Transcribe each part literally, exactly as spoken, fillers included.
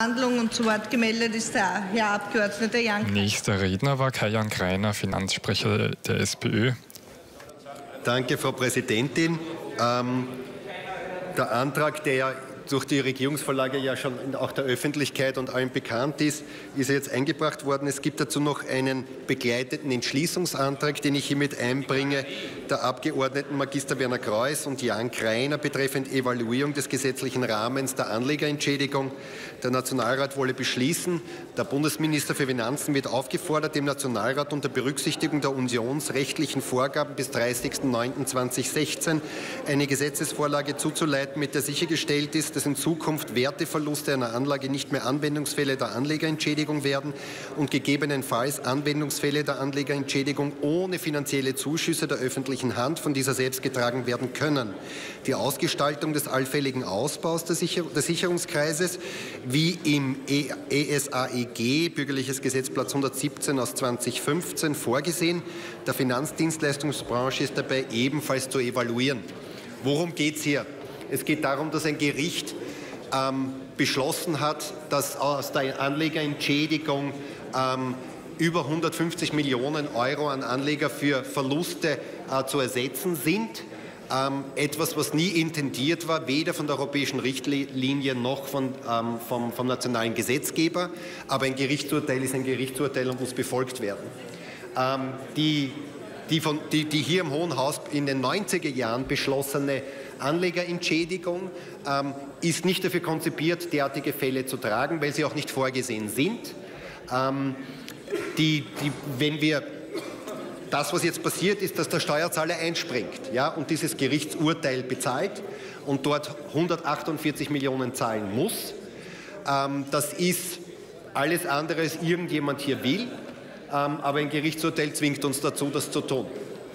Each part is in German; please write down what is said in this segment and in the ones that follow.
Und zu Wort gemeldet ist der Herr Abgeordneter Jan Greiner. Nächster Redner war Kai-Jan Greiner, Finanzsprecher der SPÖ. Danke, Frau Präsidentin. Ähm, der Antrag, der ja durch die Regierungsvorlage ja schon auch der Öffentlichkeit und allen bekannt ist, ist jetzt eingebracht worden. Es gibt dazu noch einen begleitenden Entschließungsantrag, den ich hiermit einbringe, der Abgeordneten Magister Werner Greuß und Jan Greiner betreffend Evaluierung des gesetzlichen Rahmens der Anlegerentschädigung. Der Nationalrat wolle beschließen, der Bundesminister für Finanzen wird aufgefordert, dem Nationalrat unter Berücksichtigung der unionsrechtlichen Vorgaben bis dreißigsten neunten zweitausendsechzehn eine Gesetzesvorlage zuzuleiten, mit der sichergestellt ist, dass in Zukunft Werteverluste einer Anlage nicht mehr Anwendungsfälle der Anlegerentschädigung werden und gegebenenfalls Anwendungsfälle der Anlegerentschädigung ohne finanzielle Zuschüsse der öffentlichen Hand von dieser selbst getragen werden können. Die Ausgestaltung des allfälligen Ausbaus des Sicherungskreises, wie im E S A E G, Bürgerliches Gesetzblatt hundertsiebzehn aus zweitausendfünfzehn, vorgesehen. Der Finanzdienstleistungsbranche ist dabei ebenfalls zu evaluieren. Worum geht es hier? Es geht darum, dass ein Gericht ähm, beschlossen hat, dass aus der Anlegerentschädigung ähm, über hundertfünfzig Millionen Euro an Anleger für Verluste äh, zu ersetzen sind. Ähm, etwas, was nie intendiert war, weder von der europäischen Richtlinie noch von, ähm, vom, vom nationalen Gesetzgeber. Aber ein Gerichtsurteil ist ein Gerichtsurteil und muss befolgt werden. Ähm, die, die, von, die, die hier im Hohen Haus in den neunziger Jahren beschlossene Anlegerentschädigung ähm, ist nicht dafür konzipiert, derartige Fälle zu tragen, weil sie auch nicht vorgesehen sind. Ähm, die, die, wenn wir das, was jetzt passiert, ist, dass der Steuerzahler einspringt, ja, und dieses Gerichtsurteil bezahlt und dort hundertachtundvierzig Millionen zahlen muss. Ähm, das ist alles andere, als irgendjemand hier will, ähm, aber ein Gerichtsurteil zwingt uns dazu, das zu tun.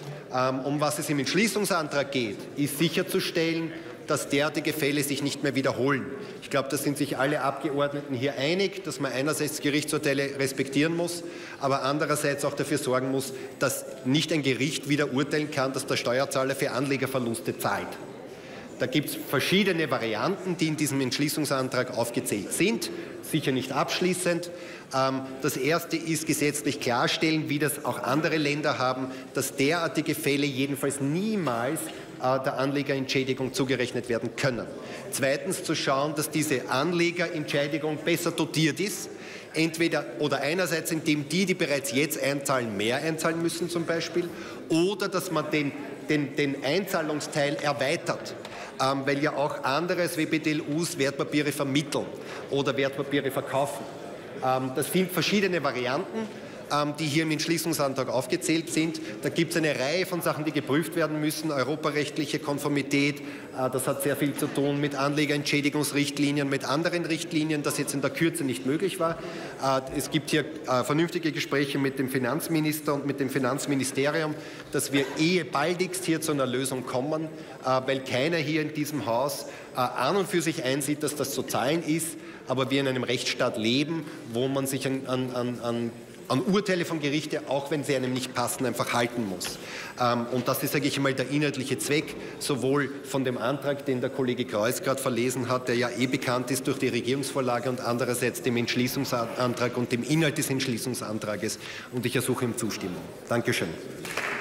Um was es im Entschließungsantrag geht, ist sicherzustellen, dass derartige Fälle sich nicht mehr wiederholen. Ich glaube, da sind sich alle Abgeordneten hier einig, dass man einerseits Gerichtsurteile respektieren muss, aber andererseits auch dafür sorgen muss, dass nicht ein Gericht wieder urteilen kann, dass der Steuerzahler für Anlegerverluste zahlt. Da gibt es verschiedene Varianten, die in diesem Entschließungsantrag aufgezählt sind, sicher nicht abschließend. Das erste ist gesetzlich klarstellen, wie das auch andere Länder haben, dass derartige Fälle jedenfalls niemals der Anlegerentschädigung zugerechnet werden können. Zweitens zu schauen, dass diese Anlegerentschädigung besser dotiert ist, entweder oder einerseits, indem die, die bereits jetzt einzahlen, mehr einzahlen müssen zum Beispiel, oder dass man den, den, den Einzahlungsteil erweitert. Ähm, weil ja auch andere als W P D L Us Wertpapiere vermitteln oder Wertpapiere verkaufen. Ähm, das sind verschiedene Varianten, ähm, die hier im Entschließungsantrag aufgezählt sind. Da gibt es eine Reihe von Sachen, die geprüft werden müssen. Europarechtliche Konformität, äh, das hat sehr viel zu tun mit Anlegerentschädigungsrichtlinien, mit anderen Richtlinien, das jetzt in der Kürze nicht möglich war. Äh, es gibt hier äh, vernünftige Gespräche mit dem Finanzminister und mit dem Finanzministerium, dass wir ehe baldigst hier zu einer Lösung kommen, äh, weil keiner hier in diesem Haus äh, an und für sich einsieht, dass das zu zahlen ist, aber wir in einem Rechtsstaat leben, wo man sich an, an, an, an Urteile von Gerichten, auch wenn sie einem nicht passen, einfach halten muss. Ähm, und das ist, sage ich einmal, der inhaltliche Zweck, sowohl von dem Antrag, den der Kollege Greuß gerade verlesen hat, der ja eh bekannt ist durch die Regierungsvorlage, und andererseits dem Entschließungsantrag und dem Inhalt des Entschließungsantrages. Und ich ersuche um Zustimmung. Dankeschön.